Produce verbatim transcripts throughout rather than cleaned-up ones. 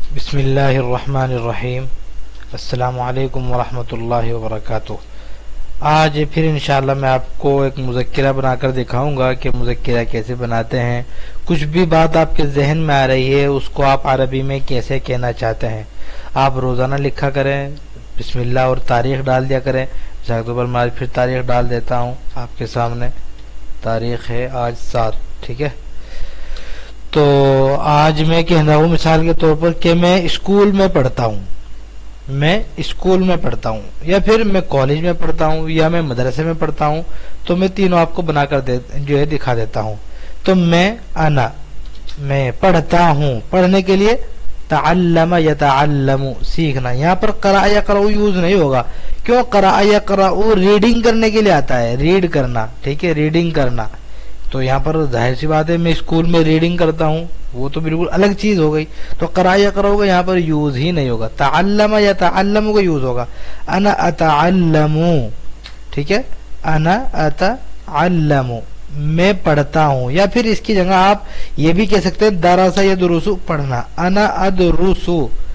بسم اللہ الرحمن الرحیم۔ السلام علیکم ورحمۃ اللہ وبرکاتہ۔ آج پھر انشاءاللہ میں آپ کو ایک مذکرہ بنا کر دکھاؤں گا کہ مذکرہ کیسے بناتے ہیں۔ کچھ بھی بات آپ کے ذہن میں آ رہی ہے اس کو آپ عربی میں کیسے کہنا چاہتے ہیں آپ روزانہ لکھا کریں، بسم اللہ اور تاریخ ڈال دیا کریں۔ مثال کے طور پر میں آج پھر تاریخ ڈال دیتا ہوں آپ کے سامنے۔ تاریخ ہے آج سات، ٹھیک ہے۔ تو آج میں کہہ رہا ہوں مثال کے طور پر کہ میں اسکول میں پڑھتا ہوں، میں اسکول میں پڑھتا ہوں یا پھر میں کالج میں پڑھتا ہوں یا میں مدرسے میں پڑھتا ہوں۔ تو میں تینوں آپ کو بنا کر دے جو ہے دکھا دیتا ہوں۔ تو میں انا میں پڑھتا ہوں، پڑھنے کے لیے تعلم یتعلم سیکھنا، یہاں پر قرأ یقرأ یوز نہیں ہوگا۔ کیوں؟ قرأ یقرأ ریڈنگ کرنے کے لیے آتا ہے، ریڈ کرنا، ٹھیک ہے، ریڈنگ کرنا۔ تو یہاں پر ظاہر سی بات ہے میں اسکول میں ریڈنگ کرتا ہوں، وہ تو بالکل الگ چیز ہو گئی۔ تو قرأ یقرأ کا یہاں پر یوز ہی نہیں ہوگا، تعلم یا تعلم کا یوز ہوگا۔ انا اتعلم، ٹھیک ہے، انا اتعلم میں پڑھتا ہوں، یا پھر اس کی جگہ آپ یہ بھی کہہ سکتے ہیں درس یدرس پڑھنا، انا ادرس،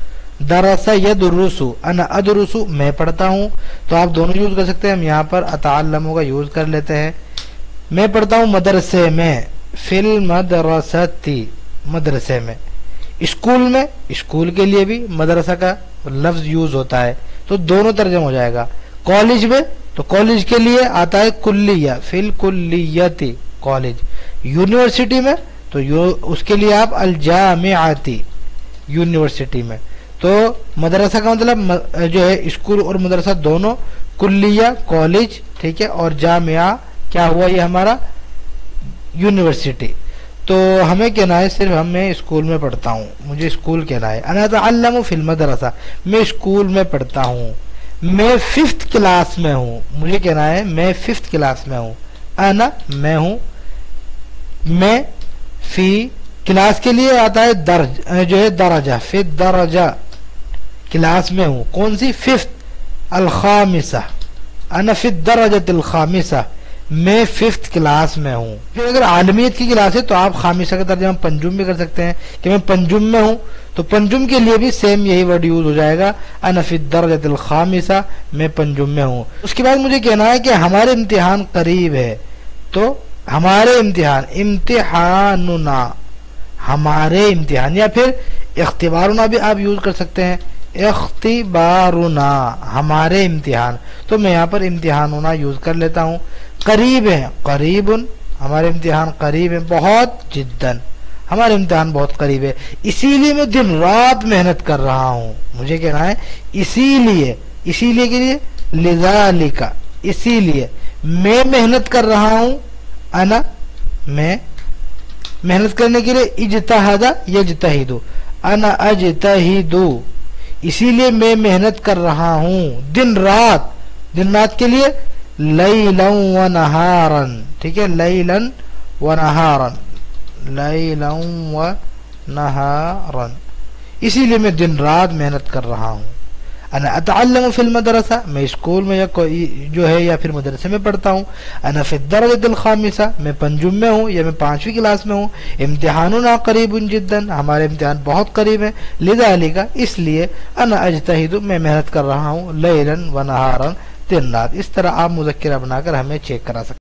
درس یدرس، انا ادرس میں پڑھتا ہوں۔ تو آپ دونوں یوز کر سکتے ہیں، ہم یہاں پر اتعلم کا یوز کر لیتے ہیں۔ میں پڑھتا ہوں مدرسے میں، فی المدرستی مدرسے میں۔ اسکول میں، اسکول کے لیے بھی مدرسہ کا لفظ یوز ہوتا ہے، تو دونوں ترجمہ ہو جائے گا۔ کالج میں تو کالج کے لیے آتا ہے کلیہ، فی الکلیتی کالج۔ یونیورسٹی میں تو اس کے لیے آپ الجامعتی یونیورسٹی میں۔ تو مدرسہ کا مطلب جو ہے اسکول اور مدرسہ دونوں، کلیہ کالج، ٹھیک ہے، اور جامعہ کیا ہوا یہ ہمارا یونیورسٹی۔ تو ہمیں کہنا ہے صرف ہم میں اسکول میں پڑھتا ہوں، مجھے اسکول کہنا ہے۔ انا اتعلم فی المدرسہ، میں اسکول میں پڑھتا ہوں، میں ففتھ کلاس میں ہوں، مجھے کہنا ہے میں ففتھ کلاس میں ہوں۔ انا میں ہوں، میں فی کلاس کے لیے آتا ہے درج جو ہے درجہ، فی درجہ کلاس میں ہوں، کون سی؟ ففتھ الخامسہ، انا فی الدرجۃ الخامسہ، میں ففتھ کلاس میں ہوں۔ پھر اگر عالمیت کی کلاس ہے تو آپ خامسہ کا ترجمہ پنجم بھی کر سکتے ہیں کہ میں پنجم میں ہوں، تو پنجم کے لیے بھی سیم یہی ورڈ یوز ہو جائے گا، انا فی الدرجۃ الخامسہ، میں پنجم میں ہوں۔ اس کے بعد مجھے کہنا ہے کہ ہمارے امتحان قریب ہے، تو ہمارے امتحان، امتحاننا ہمارے امتحان، یا پھر اختبارنا بھی آپ یوز کر سکتے ہیں، اختبارنا ہمارے امتحان۔ تو میں یہاں پر امتحاننا یوز کر لیتا ہوں۔ قریب ہے، قریب ہمارے امتحان قریب ہے، بہت جداً ہمارے امتحان بہت قریب ہے، اسی لیے میں دن رات محنت کر رہا ہوں، مجھے کہنا ہے اسی لیے، اسی لیے کے لیے لذالک، اسی لیے میں محنت کر رہا ہوں۔ انا میں محنت کرنے کے لیے اجتہد یجتہد، انا اجتہد اسی لیے میں محنت کر رہا ہوں دن رات، دن رات کے لیے لیلا و نہارا، ٹھیک ہے، لیلا و نہارا، لیلا و نہارا اسی لیے میں دن رات محنت کر رہا ہوں۔ انا اتعلم فی المدرسہ، میں اسکول میں یا جو ہے یا پھر مدرسے میں پڑھتا ہوں۔ انا فی الدرجۃ الخامسہ، میں پنجم میں ہوں یا میں پانچویں کلاس میں ہوں۔ امتحاننا قریب جدا، ہمارے امتحان بہت قریب ہیں۔ لذالک اس لیے، انا اجتہد میں محنت کر رہا ہوں، لیلا و نہارا دن رات۔ اس طرح آپ مذکرہ بنا کر ہمیں چیک کرا سکتے ہیں۔